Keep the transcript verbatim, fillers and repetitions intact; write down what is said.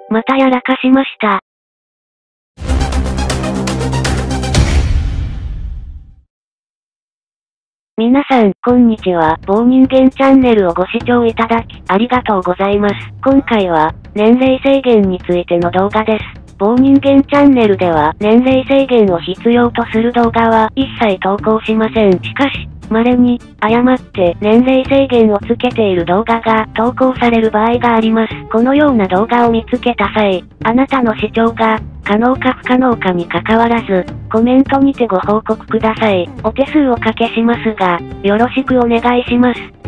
またやらかしました。皆さん、こんにちは。某人間チャンネルをご視聴いただき、ありがとうございます。今回は、年齢制限についての動画です。某人間チャンネルでは、年齢制限を必要とする動画は、一切投稿しません。しかし、稀に、誤って年齢制限をつけている動画が投稿される場合があります。このような動画を見つけた際、あなたの視聴が可能か不可能かに関わらず、コメントにてご報告ください。お手数おかけしますが、よろしくお願いします。